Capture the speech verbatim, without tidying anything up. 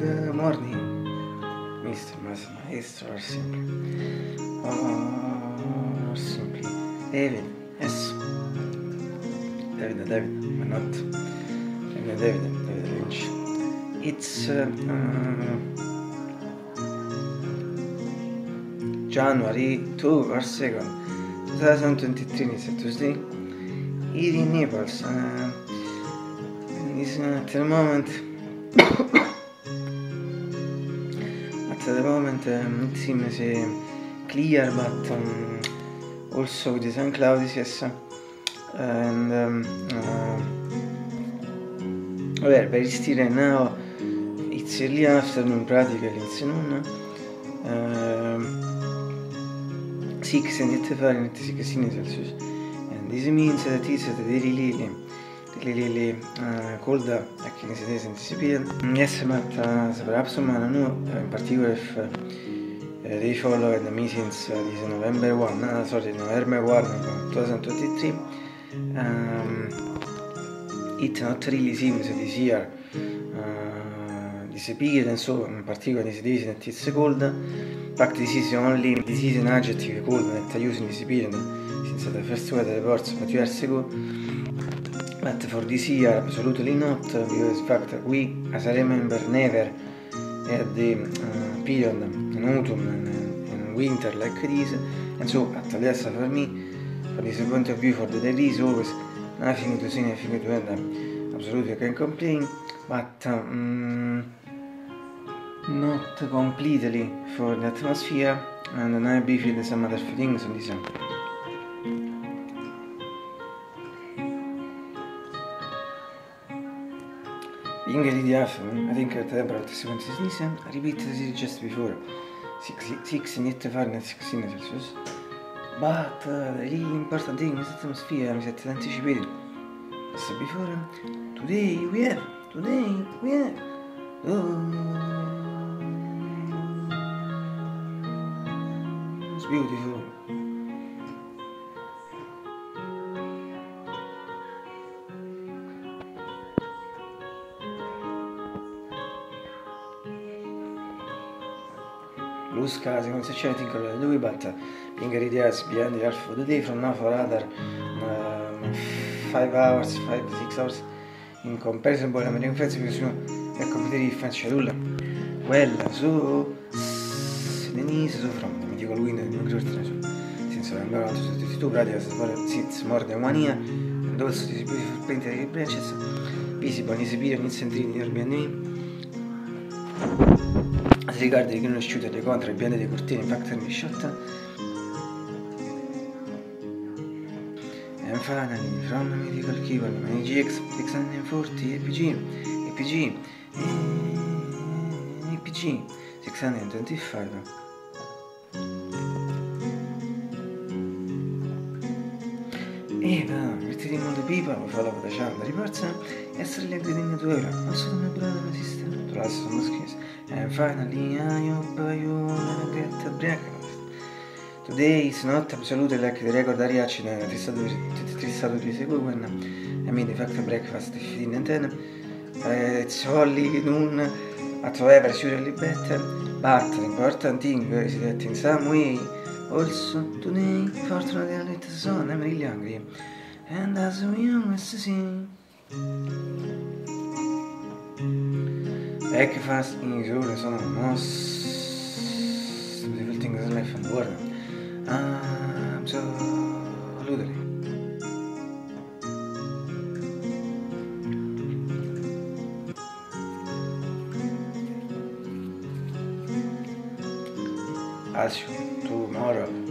Good morning, mister Maestro, or simply, or simply, David, yes, David, David, but not David, David, David Lynch. It's uh, uh, January second or second, twenty twenty-three, it's a Tuesday, here in Naples. Uh, is uh, at the moment, at the moment, um, it seems uh, clear, but um, also with some clouds, yes, and um, uh, well, very still right now. It's early afternoon, practically, it's noon. Um, six and eight Fahrenheit, sixteen Celsius, and this means that it's very really, really uh, cold back in the days anticipated. Yes, but uh, perhaps man, no, in particular if uh, they follow the meetings uh, this November first, uh, sorry, November first, twenty twenty-three. Um, it not really seems this year. Uh, this period, and so in particular these days that it's cold. In fact, this is only this is an adjective cold that I use in this period since the first weather reports a few years ago. But for this year, absolutely not, because in fact we, as I remember, never had the uh, period in autumn and, and winter like this, and so at least for me, from this point of view, for the degrees, always nothing to say, nothing to add. Absolutely, I can complain, but um, not completely for the atmosphere, and then I feel some other things on this. Being early afternoon, I think the temperature is twenty-six, I repeat as just before, six and eight Fahrenheit, sixteen Celsius. But uh, the really important thing is the atmosphere, is that anticipated. As before, today we have, today we have, oh, it's beautiful. Blue skies, non c'è anything color lui, but being ready as behind the half of the day from now for other uh, five hours, five to six hours in comparison with American friends, because you know, è completely different schedule. Well, so Denise, so from the medical window, the New since November twenty twenty-two, practice since more than one year, and also this beautiful painted branches visible in this period in Centrini near B and B. As regards the green shooter, the contra, il piede dei cortini, factory shot. And finally, from the medical keyboard, my G X six forty, A P G, A P G, A P G six twenty-five. Eva, mettete in modo pipa, lo follow the channel, reports, essere le greeting to euro, also the my brother, my sister, to last on the skins. And finally, I hope you will get a breakfast. Today is not absolutely like the record Ariaci that is stato di seguito when I made the fact breakfast fifteen and ten. Uh, it's only noon, however, surely better. But the important thing is that in some way, also today, fortunately, it's the sun, I'm really hungry. And as we always see, breakfast is always one of the most beautiful things in life and the world. Absolutely. As you tomorrow.